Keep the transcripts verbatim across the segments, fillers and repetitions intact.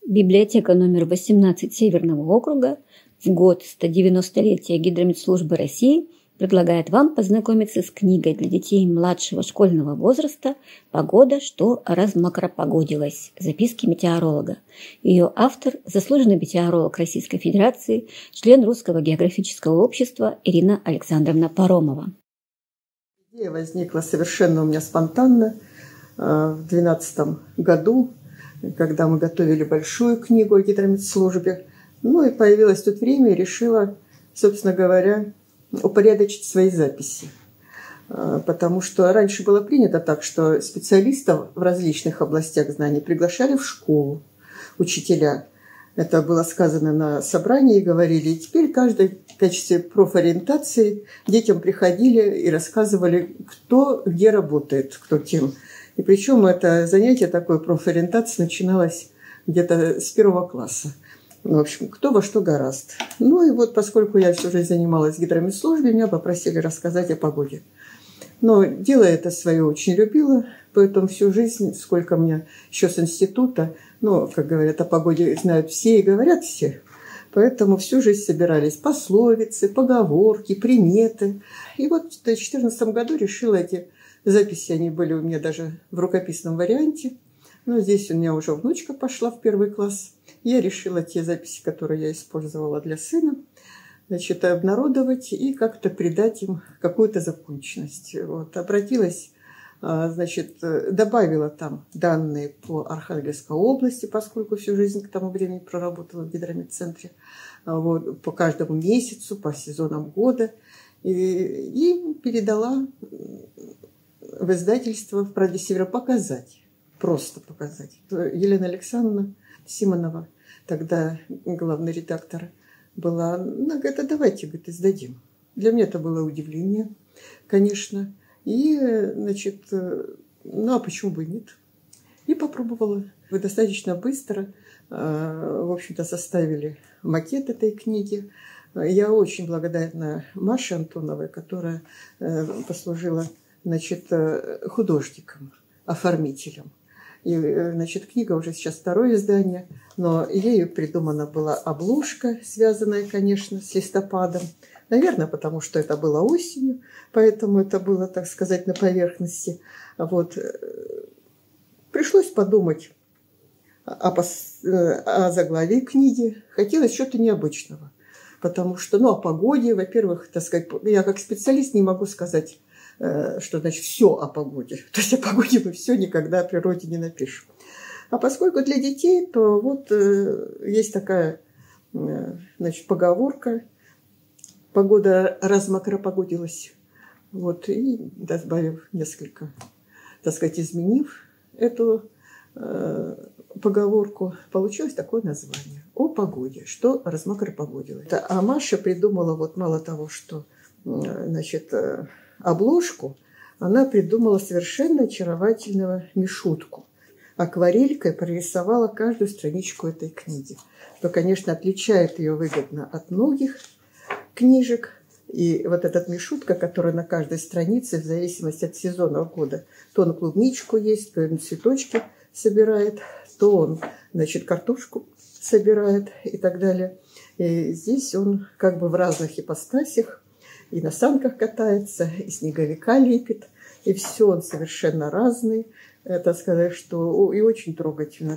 Библиотека номер восемнадцать Северного округа в год стодевяностолетия Гидрометслужбы России предлагает вам познакомиться с книгой для детей младшего школьного возраста «Погода, что размокропогодилась. Записки метеоролога». Ее автор – заслуженный метеоролог Российской Федерации, член Русского географического общества Ирина Александровна Паромова. Идея возникла совершенно у меня спонтанно в две тысячи двенадцатом году, когда мы готовили большую книгу о гидрометслужбе. Ну и появилось тут время и решила, собственно говоря, упорядочить свои записи. Потому что раньше было принято так, что специалистов в различных областях знаний приглашали в школу, учителя. Это было сказано на собрании, и говорили. И теперь каждый в качестве профориентации детям приходили и рассказывали, кто где работает, кто кем. И причем это занятие такое профориентации начиналось где-то с первого класса. В общем, кто во что горазд. Ну и вот, поскольку я всю жизнь занималась гидрометслужбой, меня попросили рассказать о погоде. Но дело это свое очень любила, поэтому всю жизнь, сколько мне еще с института, ну, как говорят, о погоде знают все и говорят все. Поэтому всю жизнь собирались пословицы, поговорки, приметы. И вот в две тысячи четырнадцатом году решила эти записи, они были у меня даже в рукописном варианте. Но здесь у меня уже внучка пошла в первый класс. Я решила те записи, которые я использовала для сына, значит, обнародовать и как-то придать им какую-то законченность. Вот. Обратилась, значит, добавила там данные по Архангельской области, поскольку всю жизнь к тому времени проработала в гидрометцентре, вот, по каждому месяцу, по сезонам года. И, и передала в издательство в «Правде Севера» показать, просто показать. Елена Александровна Симонова, тогда главный редактор, была, она говорит, а давайте, говорит, издадим. Для меня это было удивление, конечно. И, значит, ну а почему бы и нет? И попробовала. Вы достаточно быстро, в общем-то, составили макет этой книги. Я очень благодарна Маше Антоновой, которая послужила, значит, художником, оформителем. И, значит, книга уже сейчас второе издание, но ею придумана была обложка, связанная, конечно, с листопадом. Наверное, потому что это было осенью, поэтому это было, так сказать, на поверхности. Вот. Пришлось подумать о, пос... о заглавии книги. Хотелось чего-то необычного, потому что, ну, о погоде, во-первых, так сказать, я как специалист не могу сказать, что значит все о погоде. То есть о погоде мы все никогда о природе не напишем. А поскольку для детей, то вот есть такая, значит, поговорка: погода размокропогодилась. Вот, и добавив несколько, так сказать, изменив эту э, поговорку, получилось такое название: о погоде, что размокропогодилось. А Маша придумала, вот мало того, что, значит, обложку, она придумала совершенно очаровательную мишутку. Акварелькой прорисовала каждую страничку этой книги, что, конечно, отличает ее выгодно от многих книжек. И вот эта мишутка, которая на каждой странице, в зависимости от сезона года, то он клубничку есть, то он цветочки собирает, то он, значит, картошку собирает и так далее. И здесь он как бы в разных ипостасях, и на санках катается, и снеговика лепит, и все он совершенно разный, так сказать, что и очень трогательно.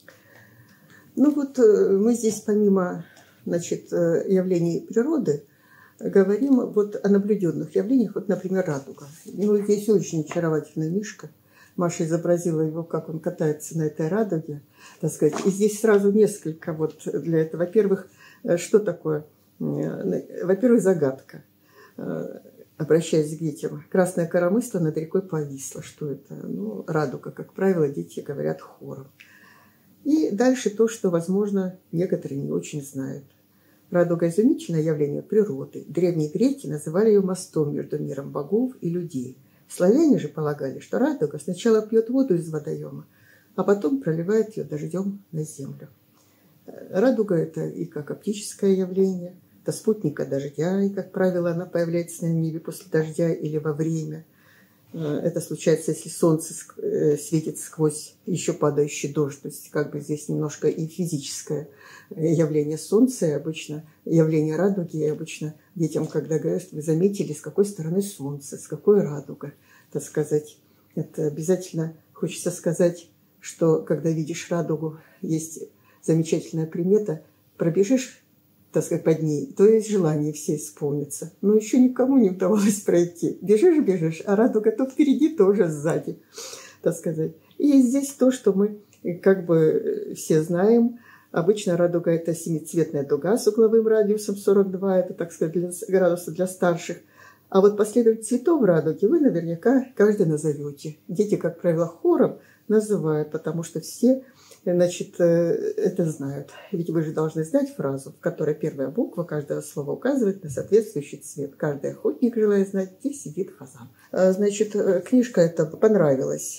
Ну вот мы здесь помимо, значит, явлений природы говорим вот о наблюденных явлениях, вот, например, радуга. Ну, здесь очень очаровательная мишка. Маша изобразила его, как он катается на этой радуге, так сказать. И здесь сразу несколько вот для этого. Во-первых, что такое? Во-первых, загадка. Обращаясь к детям, красное коромысло над рекой повисло. Что это? Ну, радуга. Как правило, дети говорят хором. И дальше то, что, возможно, некоторые не очень знают. Радуга – изумительное явление природы. Древние греки называли ее мостом между миром богов и людей. Славяне же полагали, что радуга сначала пьет воду из водоема, а потом проливает ее дождем на землю. Радуга – это и как оптическое явление, это спутника дождя, и, как правило, она появляется на небе после дождя или во время. Это случается, если солнце светит сквозь еще падающий дождь. То есть как бы здесь немножко и физическое явление солнца, и обычно явление радуги. И обычно детям, когда говорят, вы заметили, с какой стороны солнце, с какой радуга, так сказать. Это обязательно хочется сказать, что когда видишь радугу, есть замечательная примета. Пробежишь, так сказать, под ней, то есть желание все исполнится. Но еще никому не удавалось пройти. Бежишь, бежишь, а радуга то впереди, то уже сзади, так сказать. И здесь то, что мы как бы все знаем. Обычно радуга – это семицветная дуга с угловым радиусом сорок два, это, так сказать, для, градуса для старших. А вот последовательность цветов радуги вы наверняка каждый назовете. Дети, как правило, хором называют, потому что все, значит, это знают. Ведь вы же должны знать фразу, в которой первая буква каждого слова указывает на соответствующий цвет. Каждый охотник желает знать, где сидит фазан. Значит, книжка эта понравилась.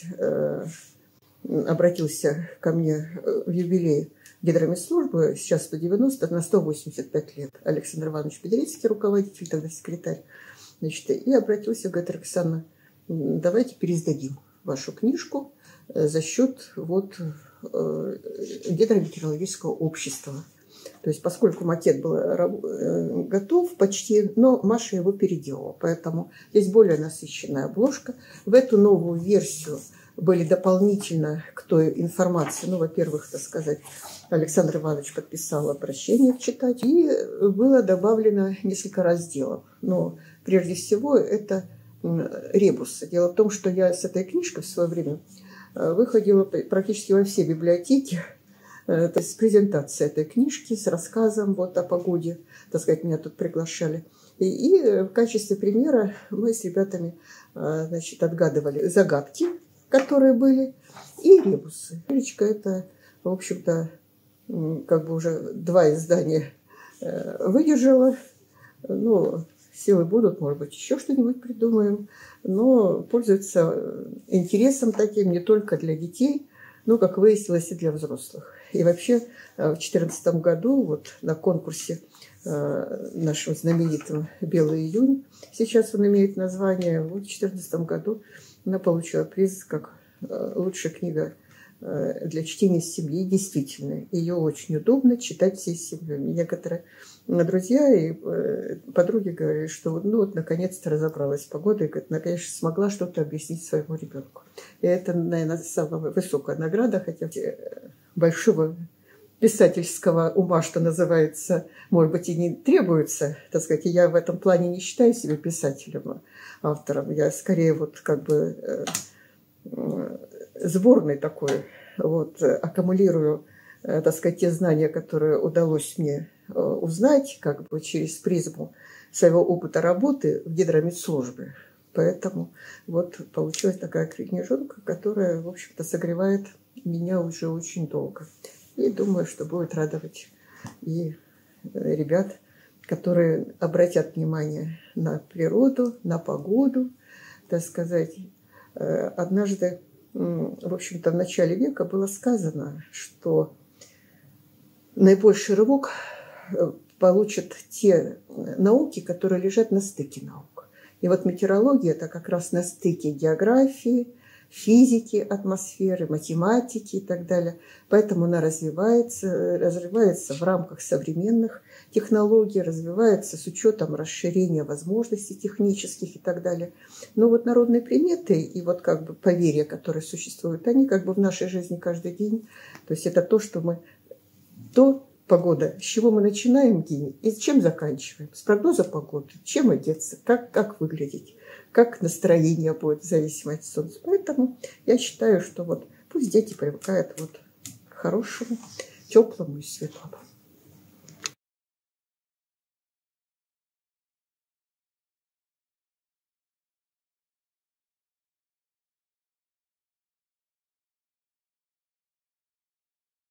Обратился ко мне в юбилей гидромедслужбы, сейчас сто девяносто, на сто восемьдесят пять лет. Александр Иванович Педрицкий, руководитель, тогда секретарь. Значит, и обратился, говорит: Оксана, давайте переиздадим вашу книжку за счет вот гидрометеорологического общества. То есть, поскольку макет был готов почти, но Маша его переделала. Поэтому здесь более насыщенная обложка. В эту новую версию были дополнительно к той информации. Ну, во-первых, так сказать, Александр Иванович подписал обращение к читателю, и было добавлено несколько разделов. Но прежде всего это ребусы. Дело в том, что я с этой книжкой в свое время выходила практически во все библиотеки. То есть презентация этой книжки с рассказом вот о погоде. Так сказать, меня тут приглашали. И, и в качестве примера мы с ребятами, значит, отгадывали загадки, которые были, и ребусы. Книжечка это, в общем-то, как бы уже два издания выдержала. Ну, силы будут, может быть, еще что-нибудь придумаем. Но пользуется интересом таким не только для детей, но, как выяснилось, и для взрослых. И вообще в две тысячи четырнадцатом году вот на конкурсе нашем знаменитом «Белый июнь», сейчас он имеет название, вот в две тысячи четырнадцатом году она получила приз как лучшая книга для чтения с семьи. Действительно, ее очень удобно читать всей семьей. Некоторые друзья и подруги говорят, что ну вот наконец-то разобралась с погодой, и, наконец, смогла что-то объяснить своему ребенку. И это, наверное, самая высокая награда, хотя большого писательского ума, что называется, может быть, и не требуется, так сказать. Я в этом плане не считаю себя писателем, автором. Я скорее вот как бы сборный такой, вот, аккумулирую, так сказать, те знания, которые удалось мне узнать, как бы через призму своего опыта работы в гидромедслужбе. Поэтому вот получилась такая книжонка, которая, в общем-то, согревает меня уже очень долго. И думаю, что будет радовать и ребят, которые обратят внимание на природу, на погоду, так сказать. Однажды, в общем-то, в начале века было сказано, что наибольший рывок получат те науки, которые лежат на стыке наук. И вот метеорология – это как раз на стыке географии, физики, атмосферы, математики и так далее. Поэтому она развивается, развивается в рамках современных технологий, развивается с учетом расширения возможностей технических и так далее. Но вот народные приметы и вот как бы поверья, которые существуют, они как бы в нашей жизни каждый день. То есть это то, что мы... то погода, с чего мы начинаем день и с чем заканчиваем. С прогноза погоды, чем одеться, как, как выглядеть, как настроение будет в зависимости от солнца. Поэтому я считаю, что вот пусть дети привыкают вот к хорошему, теплому и светлому.